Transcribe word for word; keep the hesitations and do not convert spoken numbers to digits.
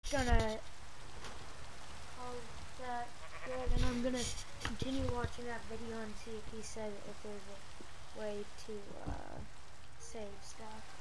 gonna call that good, and I'm gonna continue watching that video and see if he said if there's a way to uh, save stuff.